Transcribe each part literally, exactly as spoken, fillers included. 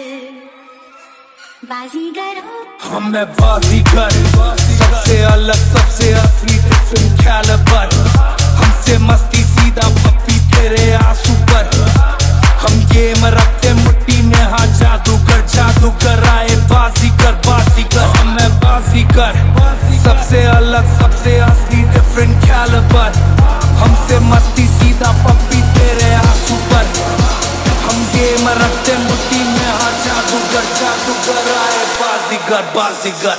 बाजीगर हम मैं बाजीगर, सबसे अलग सबसे असली डिफरेंट कैलिबर। हमसे मस्ती सीधा पप्पी तेरे आंसू पर। हम गेम रखते मुट्ठी में, हाँ जादूगर जादूगर आए बाजीगर बाजीगर। हम मैं बाजीगर, सबसे अलग सबसे असली डिफरेंट कैलिबर। हमसे मस्ती सीधा पप्पी तेरे आंसू पर। हम गेम रखते मुट्ठी में, हाँ जादूगर जादूगर आए बाजीगर बाजीगर।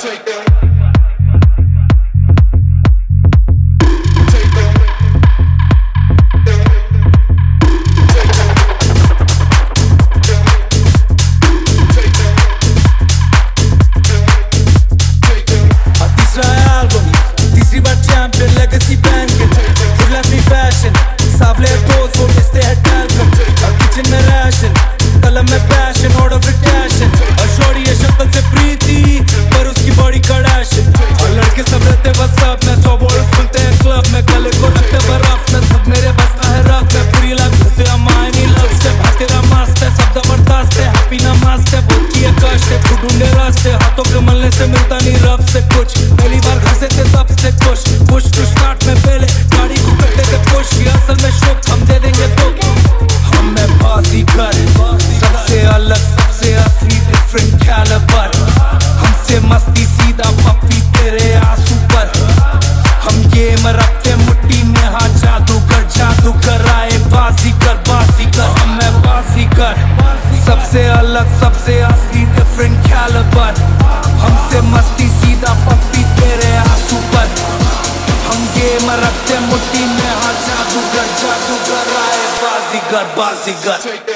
हाथों के मलने से मिलता नहीं रब से कुछ। पहली बार घर से थे तब से खुश। पुश टू स्टार्ट में पहले गाड़ी को करते थे पुश। ये असल में शौक हम दे देंगे तो। हम मैं बाजीगर, सबसे अलग सबसे असली डिफरेंट कैलिबर। हमसे मस्ती सीधा पप्पी तेरे आंसू पर। हम गेम रखते मुट्ठी में, हाँ जादूगर जादूगर आए बाजीगर बाजीगर। हम मैं बाजीगर, सबसे अलग सबसे असली डिफरेंट कैलिबर। हमसे मस्ती सीधा पप्पी तेरे आंसू पर। हम गेम रखते मुट्ठी में, हाँ जादूगर जादूगर आए बाजीगर बाजीगर।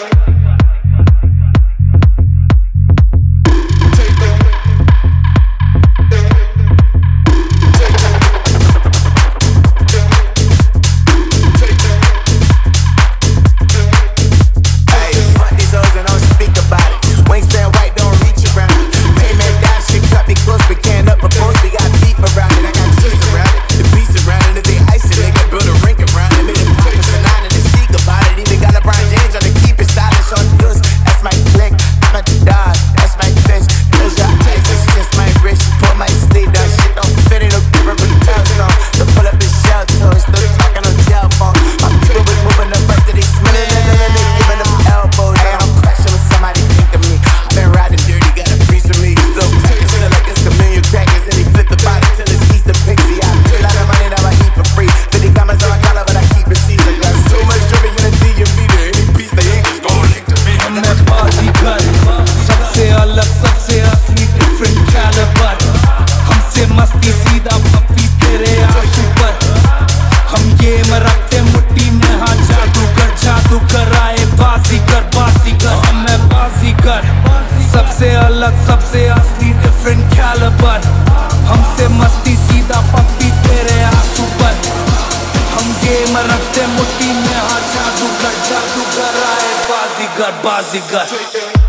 मस्ती सीधा पप्पी तेरे आंसू पर। हम गेम रखते मुट्ठी में, हाँ जादूगर जादूगर आए बाजीगर बाजीगर। हम मैं बाजीगर, सबसे अलग सबसे असली डिफरेंट कैलिबर। हमसे मस्ती सीधा पप्पी तेरे आंसू पर। हम गेम रखते मुट्ठी में, हाँ जादूगर जादूगर आए बाजीगर बाजीगर।